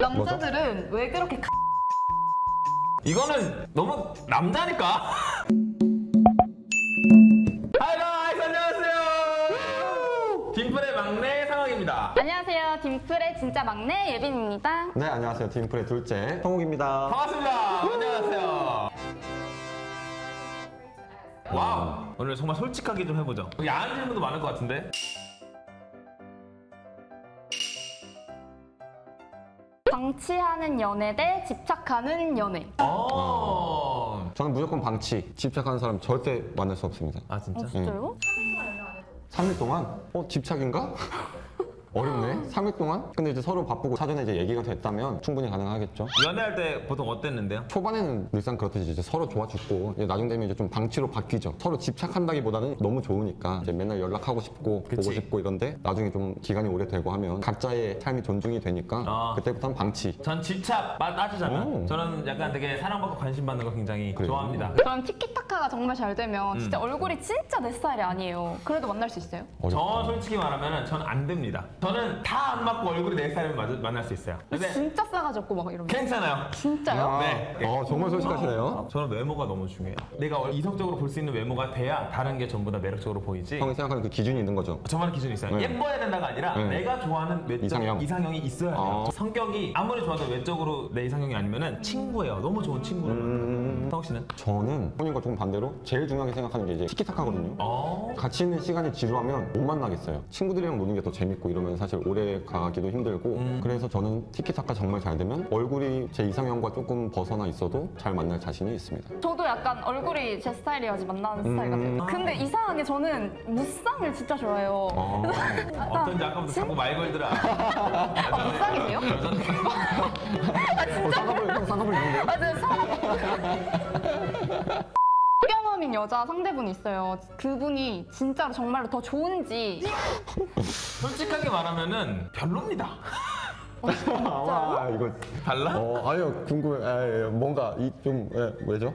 남자들은 왜 그렇게 이거는 너무 남자니까. 하이 가이즈, 안녕하세요. 딤플의 막내 상학입니다. 안녕하세요. 딤플의 진짜 막내 예빈입니다. 네, 안녕하세요. 딤플의 둘째 성욱입니다. 반갑습니다. 안녕하세요. 와우, 오늘 정말 솔직하게 좀 해보죠. 야한 질문도 많을 것 같은데. 방치하는 연애 대 집착하는 연애. 저는 무조건 방치. 집착하는 사람 절대 만날 수 없습니다. 아 진짜? 진짜요? 3일 동안? 집착인가? 어렵네. 3일 동안? 근데 이제 서로 바쁘고 사전에 이제 얘기가 됐다면 충분히 가능하겠죠. 연애할 때 보통 어땠는데요? 초반에는 늘상 그렇듯이 이제 서로 좋아 죽고 이제 나중 되면 이제 좀 방치로 바뀌죠. 서로 집착한다기보다는 너무 좋으니까 이제 맨날 연락하고 싶고 그치. 보고 싶고 이런데 나중에 좀 기간이 오래되고 하면 각자의 삶이 존중이 되니까 그때부터는 방치. 전 집착 따지잖아. 저는 약간 되게 사랑받고 관심받는 거 굉장히 그래요? 좋아합니다. 그럼 티키타카가 정말 잘 되면 진짜 얼굴이 진짜 내 스타일이 아니에요. 그래도 만날 수 있어요? 저 솔직히 말하면 저는 안 됩니다. 저는 다 안 맞고 얼굴이 내 스타일을 만날 수 있어요. 근데 진짜 싸가지 없고 막 이런 거. 괜찮아요. 진짜요? 네. 정말 솔직하시네요. 저는 외모가 너무 중요해요. 내가 이성적으로 볼 수 있는 외모가 돼야 다른 게 전부 다 매력적으로 보이지. 형이 생각하는 그 기준이 있는 거죠. 저만의 기준이 있어요. 네. 예뻐야 된다가 아니라 내가 좋아하는 외적 이상형이 있어야 돼요. 성격이 아무리 좋아도 외적으로 내 이상형이 아니면은 친구예요. 너무 좋은 친구를. 성욱 씨는? 저는 형님과 조금 반대로 제일 중요하게 생각하는 게 이제 티키타카거든요. 같이 있는 시간이 지루하면 못 만나겠어요. 친구들이랑 노는 게 더 재밌고 이러면 사실 오래 가기도 힘들고 그래서 저는 티키타카 정말 잘 되면 얼굴이 제 이상형과 조금 벗어나 있어도 잘 만날 자신이 있습니다. 저도 약간 얼굴이 제 스타일이어야지 만나는 스타일 같아요. 근데 이상하게 저는 무쌍을 진짜 좋아해요. 어떤지 아까부터 자꾸 말 걸더라. 무쌍이세요? 쌍꺼풀 있는데요? 맞아요. 경험인 여자 상대분이 있어요. 그분이 진짜로 정말로 더 좋은지. 솔직하게 말하면은 별로입니다. 와, 이거 달라? 아니요, 궁금해. 뭔가 왜죠?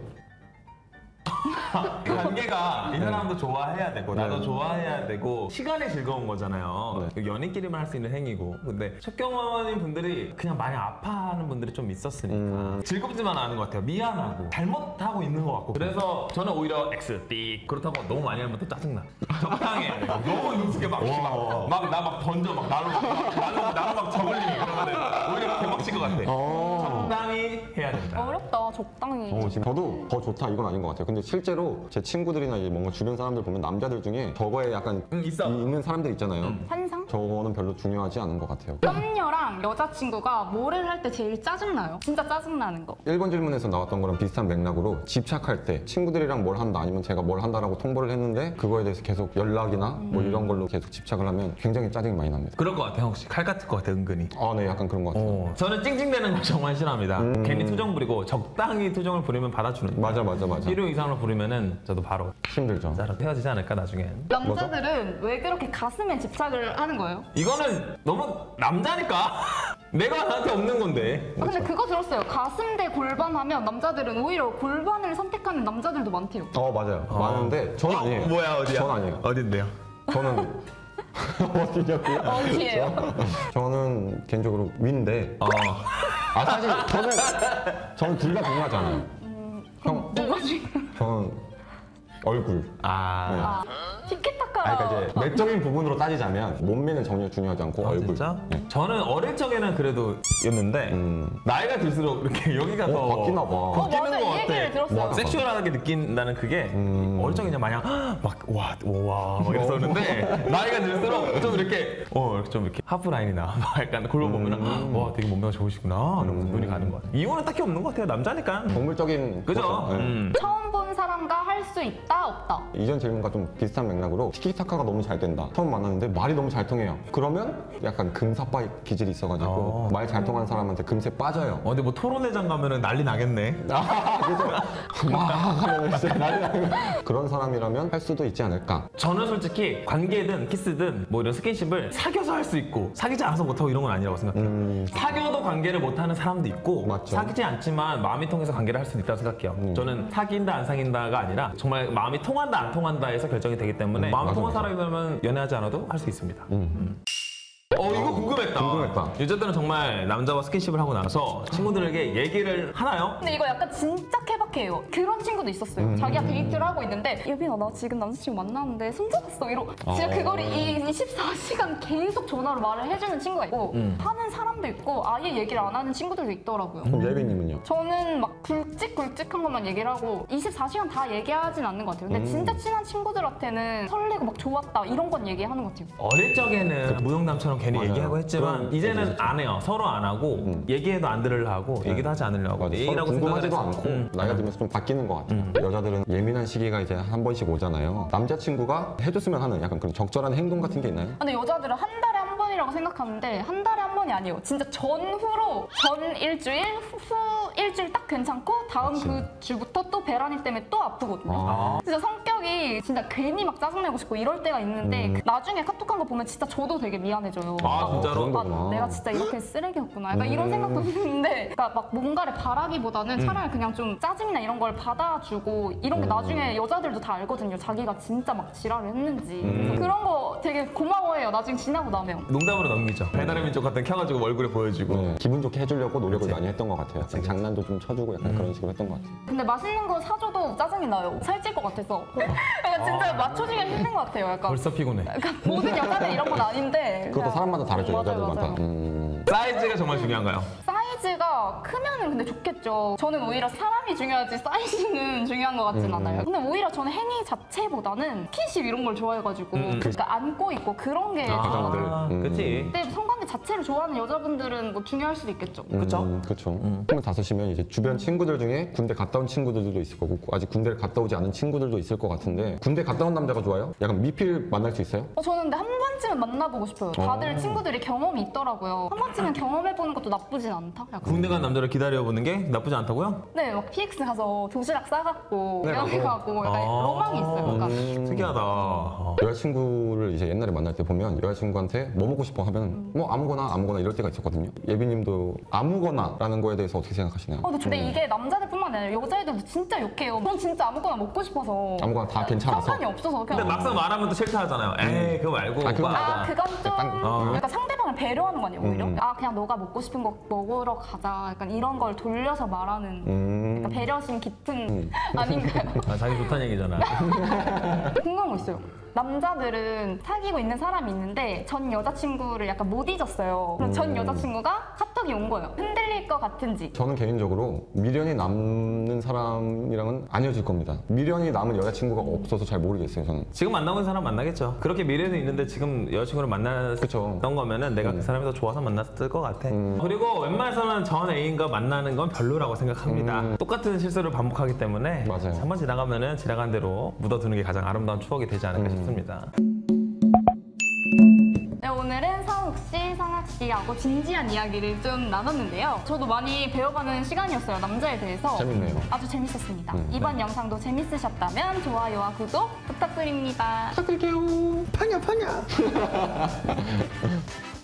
관계가 이 사람도 좋아해야 되고 나도 좋아해야 되고 시간이 즐거운 거잖아요. 연인끼리만 할 수 있는 행위고. 근데 첫 경험인 분들이 그냥 많이 아파하는 분들이 좀 있었으니까 즐겁지만 않은 것 같아요. 미안하고 잘못하고 있는 것 같고. 그래서 저는 오히려 X, B 그렇다고 너무 많이 하면 또 짜증나. 적당히 해야 돼요. 너무 익숙해 막 나 막 던져 막 나로 막 저글링 그러면 오히려 개막칠 것 같아. 적당히 해야 된다. 어렵다. 적당히. 지금 저도 더 좋다 이건 아닌 것 같아요. 근데 실제로 제 친구들이나 이제 뭔가 주변 사람들 보면 남자들 중에 저거에 약간 있는 사람들 있잖아요. 환상? 저거는 별로 중요하지 않은 것 같아요. 썸녀랑 여자친구가 뭐를 할 때 제일 짜증나요? 진짜 짜증나는 거. 1번 질문에서 나왔던 거랑 비슷한 맥락으로 집착할 때 친구들이랑 뭘 한다 아니면 제가 뭘 한다라고 통보를 했는데 그거에 대해서 계속 연락이나 뭐 이런 걸로 계속 집착을 하면 굉장히 짜증이 많이 납니다. 그럴 것 같아요. 혹시 칼 같을 것 같아 은근히. 네, 약간 그런 것 같아요. 저는 찡찡대는 거 정말 싫어합니다. 괜히 투정 부리고 적당히 투정을 부리면 받아주는데 맞아. 필요 이상으로 부리면은 저도 바로 힘들죠. 헤어지지 않을까 나중엔. 남자들은 왜 그렇게 가슴에 집착을 하는 거예요? 이거는 너무 남자니까. 내가 나한테 없는 건데. 근데 그거 들었어요. 가슴 대 골반 하면 남자들은 오히려 골반을 선택하는 남자들도 많대요. 맞아요. 많은데 저는 아니에요. 뭐야 어디야? 전 아니에요. 어딘데요? 저는 어디냐고요? 어디예요? 저는 개인적으로 위인데 사실 저는 둘 다 중요하지 않아요. 뭐가 중요해요? 저는 얼굴. 티키타카라. 그러니까 이제 내적인 부분으로 따지자면 몸매는 전혀 중요하지 않고 얼굴. 진짜? 저는 어릴 적에는 그래도 였는데 나이가 들수록 이렇게 여기가 더 바뀌나 봐. 바뀌는 맞아, 것 이 얘기를 같아. 들었어요. 섹슈얼하게 느낀다는 그게 어릴 적에 그냥 마냥 막 이랬었는데 나이가 들수록 좀 이렇게 좀 이렇게 하프라인이나 약간 그걸 보면은 와 되게 몸매가 좋으시구나 이러면서 눈이 가는 것 같아. 이유는 딱히 없는 것 같아요. 남자니까. 동물적인 그죠? 거죠. 네. 처음 본 사람과 할 수 있다 없다. 이전 질문과 좀 비슷한 맥락으로 티키타카가 너무 잘 된다. 처음 만났는데 말이 너무 잘 통해요. 그러면 약간 금사빠 기질이 있어가지고 말 잘 통하는 사람한테 금세 빠져요. 근데 뭐 토론회장 가면은 난리 나겠네. 그래서 막 하면 이제 난리 나는 그런 사람이라면 할 수도 있지 않을까. 저는 솔직히 관계든 키스든 뭐 이런 스킨십을 사귀어서 할 수 있고 사귀지 않아서 못하고 이런 건 아니라고 생각해요. 사귀어도 관계를 못하는 사람도 있고 맞죠. 사귀지 않지만 마음이 통해서 관계를 할 수도 있다고 생각해요. 저는 사귄다 안 사귄다가 아니라 정말 마음이 통한다 안 통한다에서 결정이 되기 때문에 마음이 통한 사람이라면 연애하지 않아도 할 수 있습니다. 이거 궁금했다. 여자들은 정말 남자와 스킨십을 하고 나서 친구들에게 얘기를 하나요? 근데 이거 약간 진짜 케바케예요. 그런 친구도 있었어요. 자기가 데이트를 하고 있는데 예빈아 나 지금 남자친구 만나는데 손잡았어 이러고 진짜 그거를 이 24시간 계속 전화로 말을 해주는 친구가 있고 하는 사람도 있고 아예 얘기를 안 하는 친구들도 있더라고요. 그럼 예빈님은요? 저는 막 굵직굵직한 것만 얘기를 하고 24시간 다 얘기하진 않는 것 같아요. 근데 진짜 친한 친구들한테는 설레고 막 좋았다 이런 건 얘기하는 것 같아요. 어릴 적에는 무용담처럼 괜히 맞아요. 얘기하고 했지만 그럼 이제는 안 해요. 서로 안 하고 얘기해도 안 들으려 하고 얘기도 하지 않으려고 맞아. 서로 예의라고 궁금하지도 생각을 않고 해서. 나이가 들면서 좀 바뀌는 것 같아요. 여자들은 예민한 시기가 이제 한 번씩 오잖아요. 남자친구가 해줬으면 하는 약간 그런 적절한 행동 같은 게 있나요? 근데 여자들은 한 달에 한 번이라고 생각하는데 한 달에 한 번이 아니에요. 진짜 전후로 전 일주일, 후 일주일 딱 괜찮고 다음 그치. 그 주부터 또 배란이 때문에 또 아프거든요. 진짜 성격이 진짜 괜히 막 짜증내고 싶고 이럴 때가 있는데 나중에 카톡한 거 보면 진짜 저도 되게 미안해져요. 진짜로? 그런 거구나. 아, 내가 진짜 이렇게 쓰레기였구나. 약간 이런 생각도 드는데 그러니까 막 뭔가를 바라기보다는 차라리 그냥 좀 짜증이나 이런 걸 받아주고 이런 게 나중에 여자들도 다 알거든요. 자기가 진짜 막 지랄을 했는지. 그래서 그런 거 되게 고마워해요. 나중에 지나고 나면. 농담으로 넘기죠. 배달의 민족 같은 켜가지고 얼굴에 보여주고. 네, 기분 좋게 해주려고 노력을 많이 했던 것 같아요. 장난도 좀 쳐주고 약간 그런 식으로 했던 것 같아요. 근데 맛있는 거 사줘도 짜증이 나요. 살찔 것 같아서. 약간 진짜 맞춰주기가 힘든 것 같아요. 약간. 벌써 피곤해. 그러니까 모든 여자들 이런 건 아닌데. 그것도 그냥- 사람마다 다르죠. 맞아요, 여자들마다. 맞아요. 사이즈가 정말 중요한가요? 사이즈가 크면은 근데 좋겠죠. 저는 오히려 사람이 중요하지 사이즈는 중요한 것 같진 않아요. 근데 오히려 저는 행위 자체보다는 스킨십 이런 걸 좋아해가지고 그러니까 안고 있고 그런 게 좋아요. 그치. 근데 성관계 자체를 좋아하는 여자분들은 뭐 중요할 수도 있겠죠. 그쵸? 그렇죠. 25이면 이제 주변 친구들 중에 군대 갔다 온 친구들도 있을 거고 아직 군대를 갔다 오지 않은 친구들도 있을 것 같은데 군대 갔다 온 남자가 좋아요? 약간 미필 만날 수 있어요? 저는 근데 한 번쯤은 만나보고 싶어요. 다들 친구들이 경험이 있더라고요. 한 번쯤은 경험해보는 것도 나쁘진 않다. 약간. 군대 간 남자를 기다려보는 게 나쁘지 않다고요? 네, 막 PX 가서 도시락 싸갖고 네, 여행 가고 약간 로망이 있어요. 약간. 특이하다. 여자친구를 이제 옛날에 만날 때 보면 여자친구한테 뭐 먹고 싶어 하면 뭐 아무거나 이럴 때가 있었거든요. 예비님도 아무거나라는 거에 대해서 어떻게 생각하시나요? 근데 이게 남자들뿐만 아니라 여자애들도 진짜 욕해요. 전 진짜 아무거나 먹고 싶어서. 아무거나 다 괜찮아서. 상관이 없어서 근데 그냥. 막상 말하면 또 싫다 하잖아요. 에이 그거 말고. 그건 오빠. 그건 좀 약간, 약간 상대방을 배려하는 거 아니에요, 오히려? 그냥 너가 먹고 싶은 거 먹으러 가자. 약간 이런 걸 돌려서 말하는 약간 배려심 깊은 아닌가요? 자기 좋다는 얘기잖아. 궁금한 거 있어요. 남자들은 사귀고 있는 사람이 있는데 전 여자친구를 약간 못 잊었어요. 그럼 전 여자친구가 카톡이 온 거예요. 흔들릴 것 같은지. 저는 개인적으로 미련이 남는 사람이랑은 안 헤어질 겁니다. 미련이 남은 여자친구가 없어서 잘 모르겠어요, 저는. 지금 만나고 있는 사람 만나겠죠. 그렇게 미래는 있는데 지금 여자친구를 만났던 거면은 내가 그 사람이 더 좋아서 만났을 것 같아. 그리고 웬만해서는 전 애인과 만나는 건 별로라고 생각합니다. 똑같은 실수를 반복하기 때문에 맞아요. 한번 지나가면은 지나간 대로 묻어두는 게 가장 아름다운 추억이 되지 않을까 싶습니다. 네, 오늘은 상욱 씨, 상학 씨하고 진지한 이야기를 좀 나눴는데요. 저도 많이 배워가는 시간이었어요, 남자에 대해서. 재밌네요. 아주 재밌었습니다. 이번 영상도 재밌으셨다면 좋아요와 구독 부탁드립니다. 부탁드릴게요. 파냐.